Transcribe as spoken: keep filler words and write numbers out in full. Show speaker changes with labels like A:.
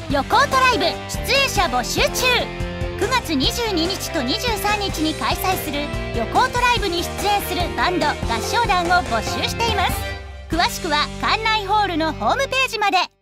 A: 旅行トライブ出演者募集中。くがつにじゅうににちとにじゅうさんにちに開催する旅行トライブに出演するバンド合唱団を募集しています。詳しくは館内ホールのホームページまで。